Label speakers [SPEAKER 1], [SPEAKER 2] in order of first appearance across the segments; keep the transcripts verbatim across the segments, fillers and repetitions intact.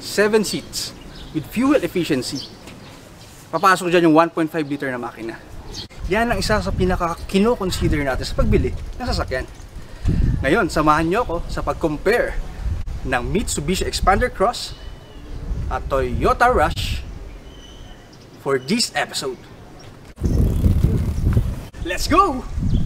[SPEAKER 1] seven seats with fuel efficiency. Papasok dyan yung one point five liter na makina. Yan ang isa sa pinaka-kino-consider natin sa pagbili ng sasakyan. Ngayon, samahan nyo ako sa pag-compare ng Mitsubishi Expander Cross at Toyota Rush for this episode. Let's go!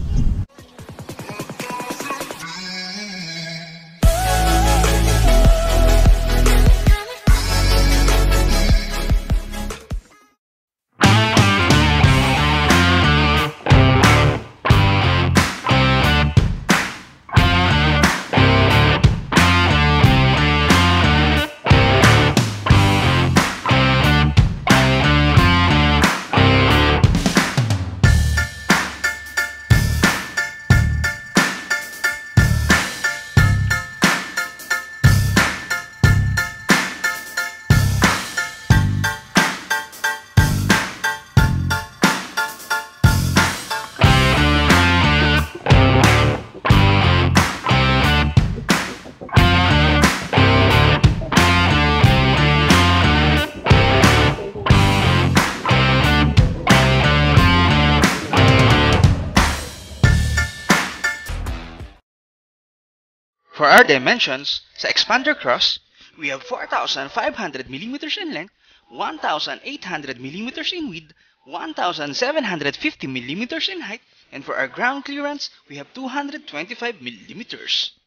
[SPEAKER 2] For our dimensions, sa Expander Cross, we have four thousand five hundred millimeters in length, one thousand eight hundred millimeters in width, one thousand seven hundred fifty millimeters in height, and for our ground clearance, we have two hundred twenty-five millimeters.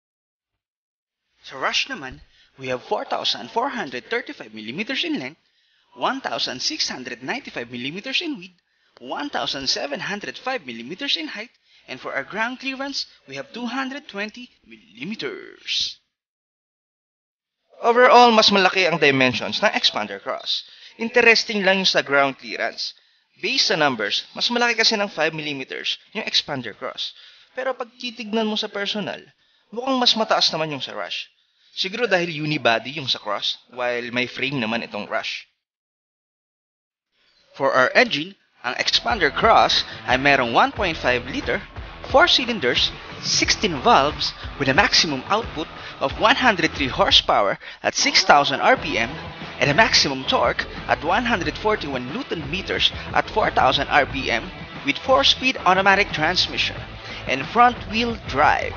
[SPEAKER 2] Sa Rush naman, we have four thousand four hundred thirty-five millimeters in length, one thousand six hundred ninety-five millimeters in width, one thousand seven hundred five millimeters in height, and for our ground clearance, we have two hundred twenty millimeters. Overall, mas malaki ang dimensions ng Expander Cross. Interesting lang yung sa ground clearance. Based sa numbers, mas malaki kasi ng five millimeters yung Expander Cross. Pero pag titignan mo sa personal, mukhang mas mataas naman yung sa Rush. Siguro dahil unibody yung sa Cross, while may frame naman itong Rush. For our engine, ang Expander Cross ay merong one point five liter, four cylinders, sixteen valves with a maximum output of one hundred three horsepower at six thousand R P M and a maximum torque at one hundred forty-one newton meters at four thousand R P M with four speed automatic transmission and front-wheel drive.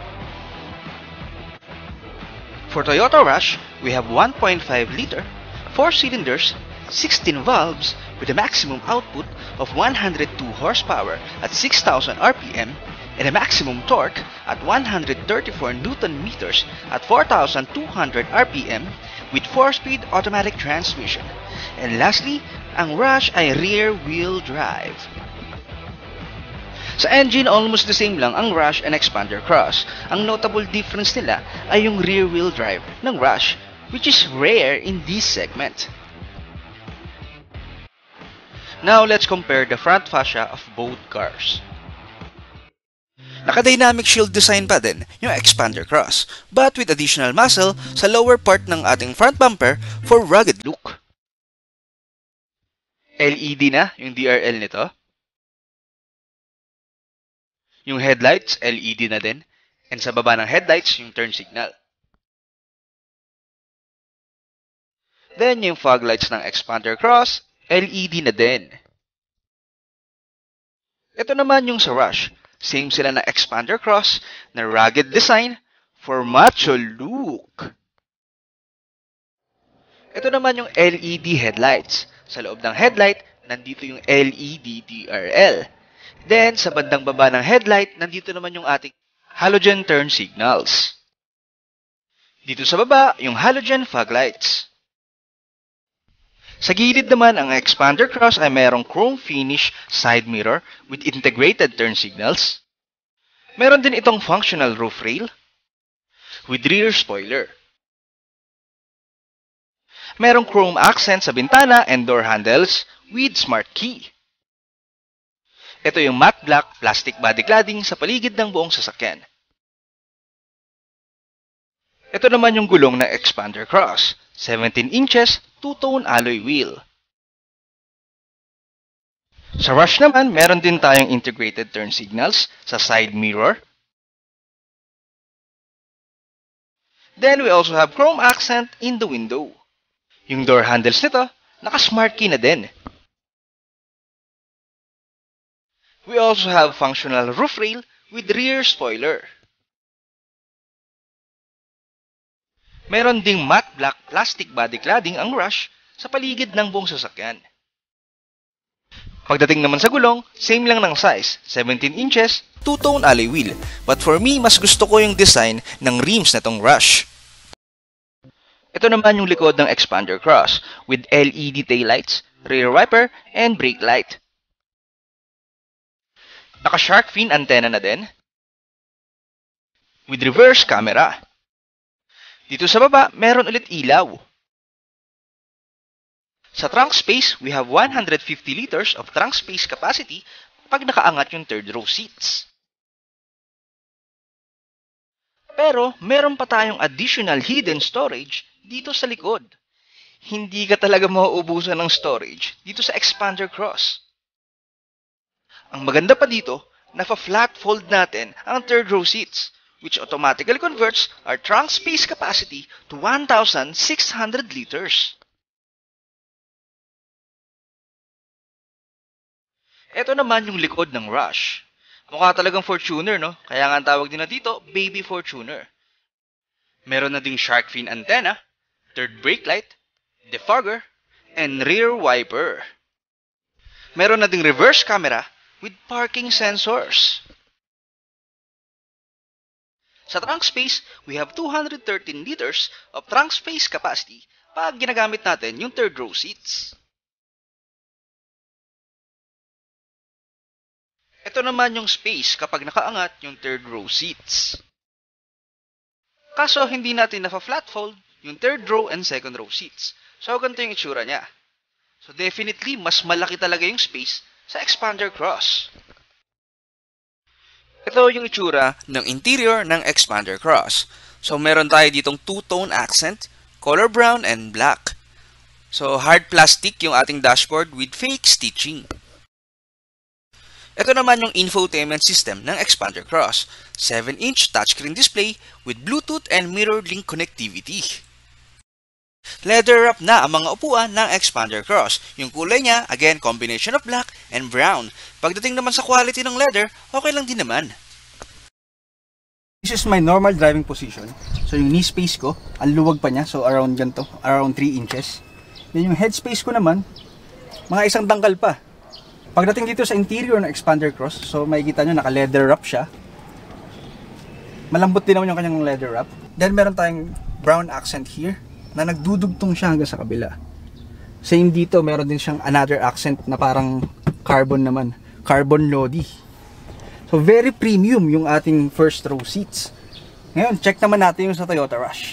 [SPEAKER 2] For Toyota Rush, we have one point five liter, four cylinders, sixteen valves with a maximum output of one hundred two horsepower at six thousand R P M and a maximum torque at one hundred thirty-four newton meters at four thousand two hundred R P M with four speed automatic transmission. And lastly, ang Rush ay rear-wheel drive. Sa engine, almost the same lang ang Rush and Expander Cross. Ang notable difference nila ay yung rear-wheel drive ng Rush, which is rare in this segment. Now, let's compare the front fascia of both cars. Naka-dynamic shield design pa din yung Expander Cross, but with additional muscle sa lower part ng ating front bumper for rugged look. L E D na yung D R L nito. Yung headlights, L E D na din. And sa baba ng headlights, yung turn signal. Then, yung fog lights ng Expander Cross, L E D na din. Ito naman yung sa Rush. Same sila na Expander Cross na rugged design for macho look. Ito naman yung L E D headlights. Sa loob ng headlight, nandito yung L E D D R L. Then, sa bandang baba ng headlight, nandito naman yung ating halogen turn signals. Dito sa baba, yung halogen fog lights. Sa gilid naman, ang Expander Cross ay mayroong chrome finish side mirror with integrated turn signals. Meron din itong functional roof rail with rear spoiler. Merong chrome accent sa bintana and door handles with smart key. Ito yung matte black plastic body cladding sa paligid ng buong sasakyan. Ito naman yung gulong ng Expander Cross, seventeen inches, two-tone alloy wheel. Sa Rush naman, meron din tayong integrated turn signals sa side mirror. Then we also have chrome accent in the window. Yung door handles nito, naka-smart key na din. We also have functional roof rail with rear spoiler. Meron ding matte black plastic body cladding ang Rush sa paligid ng buong sasakyan. Pagdating naman sa gulong, same lang ng size, seventeen inches, two-tone alloy wheel. But for me, mas gusto ko yung design ng rims na tong Rush. Ito naman yung likod ng Expander Cross with L E D taillights, rear wiper, and brake light. Naka-shark fin antenna na din with reverse camera. Dito sa baba, meron ulit ilaw. Sa trunk space, we have one hundred fifty liters of trunk space capacity pag nakaangat yung third row seats. Pero, meron pa tayong additional hidden storage dito sa likod. Hindi ka talaga mauubusan ng storage dito sa Expander Cross. Ang maganda pa dito, nafa-flat fold natin ang third row seats, which automatically converts our trunk space capacity to one thousand six hundred liters. Ito naman yung likod ng Rush. Mukha talagang Fortuner, no? Kaya nga ang tawag din na dito, Baby Fortuner. Meron na ding shark fin antenna, third brake light, defogger, and rear wiper. Meron na ding reverse camera with parking sensors. Sa trunk space, we have two hundred thirteen liters of trunk space capacity pag ginagamit natin yung third row seats. Ito naman yung space kapag nakaangat yung third row seats. Kaso hindi natin nafa-flat fold yung third row and second row seats. So ganito yung itsura niya. So definitely mas malaki talaga yung space sa Expander Cross. Ito yung itsura ng interior ng Expander Cross. So meron tayo ditong two-tone accent, color brown and black. So hard plastic yung ating dashboard with fake stitching. Ito naman yung infotainment system ng Expander Cross. seven inch touchscreen display with Bluetooth and mirror link connectivity. Leather wrap na ang mga upuan ng Expander Cross. Yung kulay niya, again, combination of black and brown. Pagdating naman sa quality ng leather, okay lang din naman.
[SPEAKER 1] This is my normal driving position. So yung knee space ko, ang luwag pa niya. So around ganito, around three inches. Then yung head space ko naman, mga isang dangkal pa. Pagdating dito sa interior ng Expander Cross, so makikita nyo naka-leather wrap siya. Malambot din naman yung kanyang leather wrap. Then meron tayong brown accent here na nagdudugtong siya hanggang sa kabila. Same dito, meron din siyang another accent na parang carbon naman. Carbon Lodi. So very premium yung ating first row seats. Ngayon, check naman natin yung sa Toyota Rush.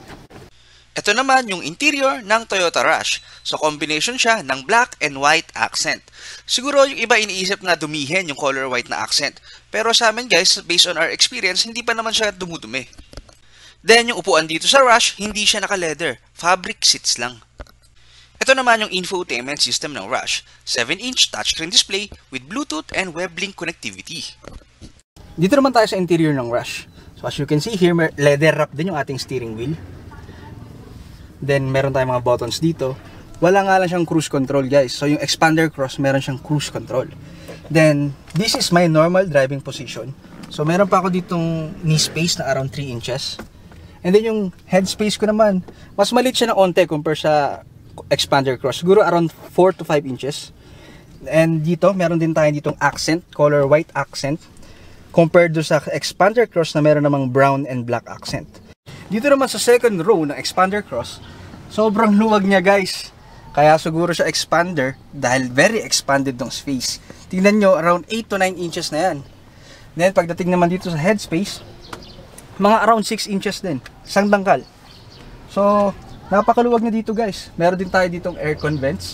[SPEAKER 2] Ito naman yung interior ng Toyota Rush. So combination siya ng black and white accent. Siguro yung iba iniisip na dumihin yung color white na accent. Pero sa amin guys, based on our experience, hindi pa naman siya dumudumi. Then yung upuan dito sa Rush, hindi siya naka-leather. Fabric seats lang. Ito naman yung infotainment system ng Rush. seven inch touchscreen display with Bluetooth and web link connectivity.
[SPEAKER 1] Dito naman tayo sa interior ng Rush. So as you can see here, leather wrap din yung ating steering wheel. Then meron tayong mga buttons dito. Wala nga lang siyang cruise control guys. So yung Expander Cross meron siyang cruise control. Then this is my normal driving position. So meron pa ako ditong knee space na around three inches. And then yung head space ko naman, mas maliit siya ng onte compare sa Expander Cross. Siguro around four to five inches. And dito meron din tayo ditong accent, color white accent. Compared do sa Expander Cross na meron namang brown and black accent. Dito naman sa second row ng Expander Cross, sobrang luwag niya guys. Kaya siguro siya expander dahil very expanded ng space. Tingnan nyo, around eight to nine inches na yan. Then pagdating naman dito sa head space, mga around six inches din. Isang dangkal. So, napakaluwag niya dito guys. Meron din tayo ditong aircon vents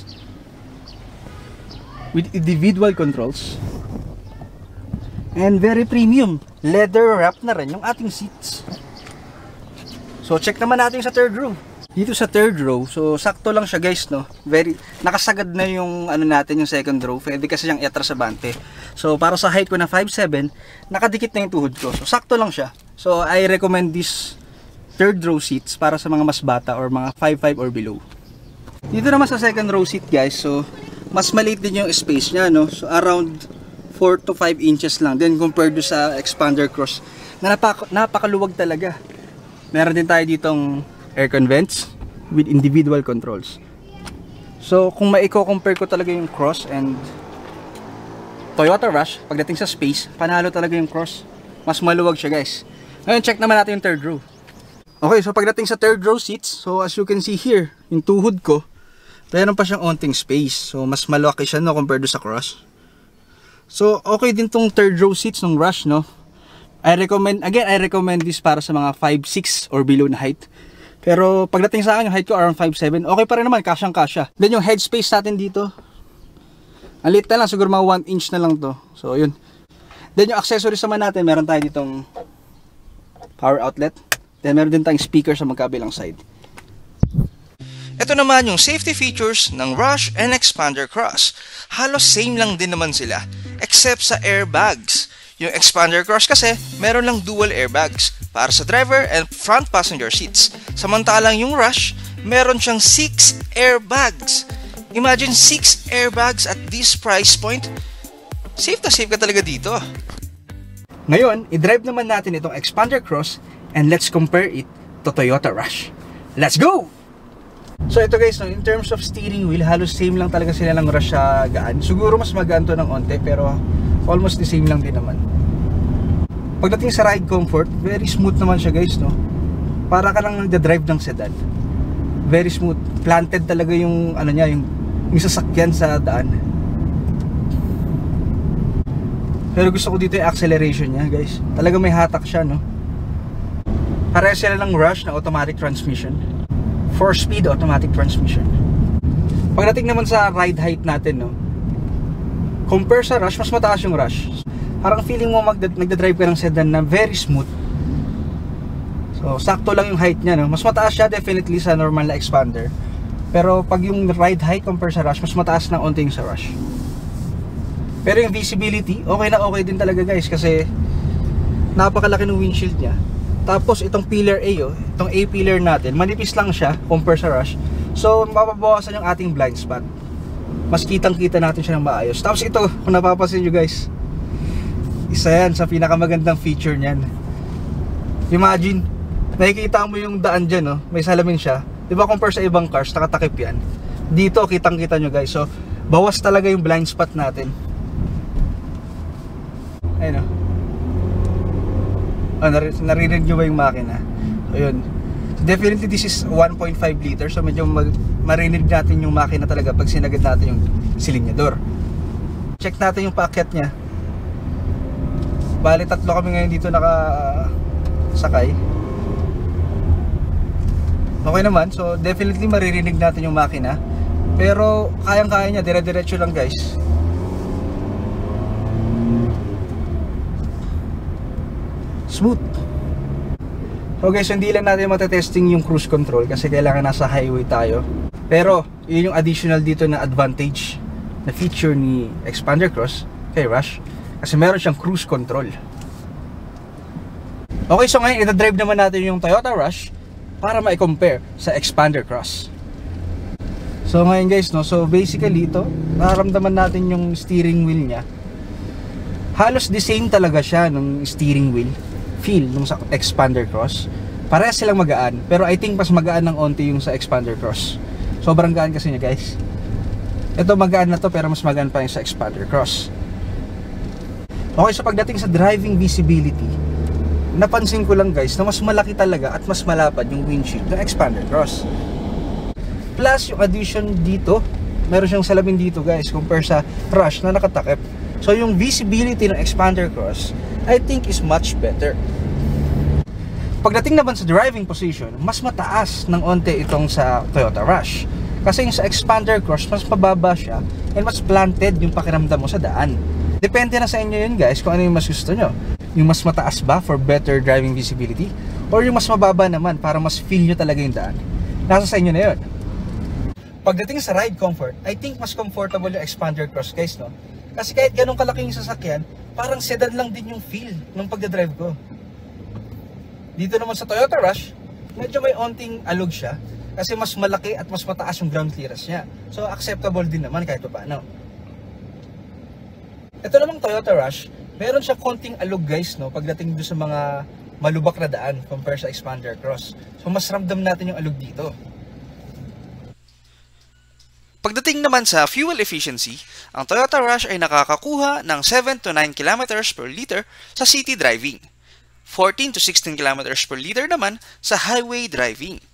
[SPEAKER 1] with individual controls. And very premium. Leather wrap na rin yung ating seats. So check naman natin sa third row. Dito sa third row, so sakto lang siya guys, no. Very nakasagad na yung ano natin, yung second row. Pwede kasi siyang iatras sa bante. So para sa height ko na five seven, nakadikit na yung tuhod ko. So sakto lang siya. So I recommend this third row seats para sa mga mas bata or mga five five or below. Dito naman sa second row seat guys, so mas maliit din yung space niya, no? So around four to five inches lang din compared to sa Expander Cross na napak napakaluwag talaga. Meron din tayo ditong aircon vents with individual controls. So kung maiko-compare ko talaga yung Cross and Toyota Rush, pagdating sa space, panalo talaga yung Cross. Mas maluwag siya guys. Ngayon check naman natin yung third row. Okay, so pagdating sa third row seats, so as you can see here, yung tuhod ko, meron pa siyang onting space. So mas malaki siya, no, compared to sa Cross. So okay din tong third row seats ng Rush, no. I recommend, again, I recommend this para sa mga five six or below na height. Pero pagdating sa akin, yung height ko around five seven, okay pa rin naman, kasyang kasya. Then yung headspace natin dito, ang liit na lang, siguro mga one inch na lang to. So yun. Then yung accessories naman natin, meron tayo ditong power outlet. Then meron din tayong speaker sa magkabilang side.
[SPEAKER 2] Ito naman yung safety features ng Rush and Expander Cross. Halos same lang din naman sila, except sa airbags. Yung Expander Cross kasi, meron lang dual airbags para sa driver and front passenger seats. Samantalang yung Rush, meron siyang six airbags. Imagine six airbags at this price point. Safe na safe ka talaga dito.
[SPEAKER 1] Ngayon, i-drive naman natin itong Expander Cross and let's compare it to Toyota Rush. Let's go! So ito guys, no, in terms of steering wheel, halos same lang talaga sila ng Rush sa gaan. Siguro mas magaan to ng onte, pero almost the same lang din naman. Pagdating sa ride comfort, very smooth naman siya guys, no? Para ka lang nagda-drive ng sedan. Very smooth. Planted talaga yung ano niya, yung, yung sasakyan sa daan. Pero gusto ko dito yung acceleration niya guys. Talaga may hatak siya, no? Pareho sila ng Rush na automatic transmission. four speed automatic transmission. Pagdating naman sa ride height natin, no? Compare sa Rush, mas mataas yung Rush. Parang feeling mo nagda-drive ka ng sedan na very smooth. So, sakto lang yung height niya, no? Mas mataas siya definitely sa normal na Expander. Pero pag yung ride height compare sa Rush, mas mataas ng onting sa Rush. Pero yung visibility, okay na okay din talaga guys, kasi napakalaki ng windshield niya. Tapos itong pillar A, oh, itong A pillar natin, manipis lang siya compare sa Rush. So, mapabawasan yung ating blind spot. Mas kitang-kita natin siya ng maayos. Tapos ito, kung napapansin nyo guys, isa yan sa pinakamagandang feature niyan. Imagine, nakikita mo yung daan dyan, no? May salamin siya. Diba compare sa ibang cars, nakatakip yan. Dito, kitang-kita nyo guys. So, bawas talaga yung blind spot natin. Ayun, no? Oh, nar naririnig nyo ba yung makina? So, yun. So, definitely this is one point five liter. So, medyo marinig natin yung makina talaga pag sinagad natin yung silinyador. Check natin yung paakyat niya. Bali, tatlo kami ngayon dito nakasakay. Okay naman. So, definitely maririnig natin yung makina. Pero, kayang-kaya niya. Dire-diretso lang guys. Smooth. So guys, hindi lang natin matetesting yung cruise control kasi kailangan nasa highway tayo. Pero, yun yung additional dito na advantage na feature ni Expander Cross kay Rush. Kasi meron siyang cruise control. Okay, so ngayon, ita-drive naman natin yung Toyota Rush para ma-compare sa Expander Cross. So ngayon guys, no, so basically ito, nararamdaman natin yung steering wheel niya. Halos the same talaga siya ng steering wheel feel nung sa Expander Cross. Parehas silang magaan, pero I think mas magaan ng onti yung sa Expander Cross. Sobrang gaan kasi niya guys. Ito magaan na to, pero mas magaan pa yung sa Expander Cross. Okay, so pagdating sa driving visibility, napansin ko lang guys na mas malaki talaga at mas malapad yung windshield ng Expander Cross. Plus yung addition dito, meron siyang salamin dito guys compare sa Rush na nakatakip. So yung visibility ng Expander Cross, I think is much better. Pagdating naman sa driving position, mas mataas ng onte itong sa Toyota Rush. Kasi yung sa Expander Cross, mas mababa siya and mas planted yung pakiramdam mo sa daan. Depende na sa inyo yun guys kung ano yung mas gusto nyo. Yung mas mataas ba for better driving visibility? Or yung mas mababa naman para mas feel nyo talaga yung daan? Nasa sa inyo na yun. Pagdating sa ride comfort, I think mas comfortable yung Expander Cross guys, no? Kasi kahit ganun kalaki yung sasakyan, parang sedan lang din yung feel ng pagdadrive ko. Dito naman sa Toyota Rush, medyo may onting alog siya kasi mas malaki at mas mataas yung ground clearance niya. So acceptable din naman kahit pa paano. Ito namang Toyota Rush, meron siya konting alog guys, no, pagdating doon sa mga malubak na daan compare sa Expander Cross. So mas ramdam natin yung alog dito.
[SPEAKER 2] Pagdating naman sa fuel efficiency, ang Toyota Rush ay nakakakuha ng seven to nine kilometers per liter sa city driving, fourteen to sixteen kilometers per liter naman sa highway driving.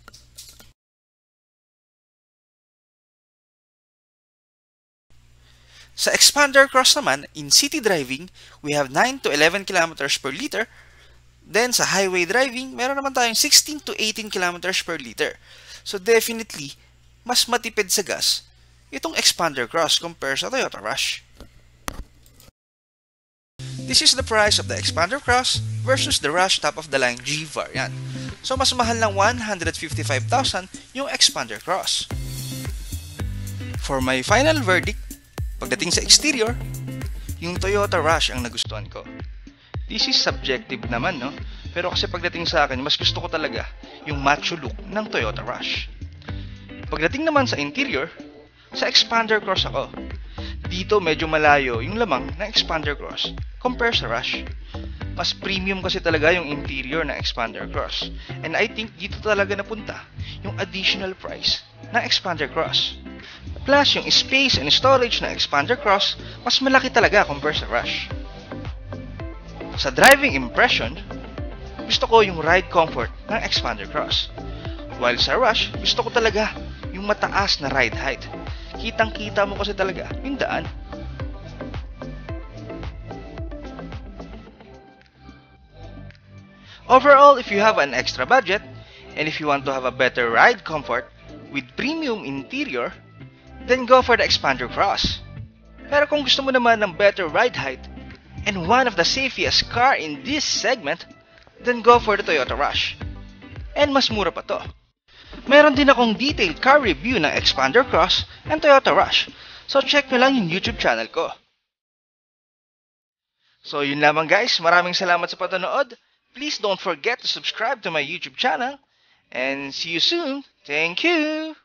[SPEAKER 2] Sa Expander Cross naman, in city driving, we have nine to eleven kilometers per liter. Then sa highway driving, meron naman tayong sixteen to eighteen kilometers per liter. So definitely, mas matipid sa gas itong Expander Cross compare sa Toyota Rush. This is the price of the Expander Cross versus the Rush top-of-the-line G variant. So mas mahal ng one hundred fifty-five thousand yung Expander Cross. For my final verdict, pagdating sa exterior, yung Toyota Rush ang nagustuhan ko. This is subjective naman, no? Pero kasi pagdating sa akin, mas gusto ko talaga yung macho look ng Toyota Rush. Pagdating naman sa interior, sa Expander Cross ako. Dito medyo malayo yung lamang ng Expander Cross compare sa Rush. Mas premium kasi talaga yung interior ng Expander Cross. And I think dito talaga napunta yung additional price ng Expander Cross. Plus yung space and storage ng Expander Cross, mas malaki talaga compare sa Rush. Sa driving impression, gusto ko yung ride comfort ng Expander Cross. While sa Rush, gusto ko talaga yung mataas na ride height. Kitang-kita mo kasi talaga yung daan. Overall, if you have an extra budget, and if you want to have a better ride comfort with premium interior, then go for the Expander Cross. Pero kung gusto mo naman ng better ride height, and one of the safest car in this segment, then go for the Toyota Rush. And mas mura pa to. Meron din akong detailed car review ng Expander Cross and Toyota Rush. So check nyo lang yung YouTube channel ko. So yun lamang guys, maraming salamat sa panonood. Please don't forget to subscribe to my YouTube channel. And see you soon. Thank you!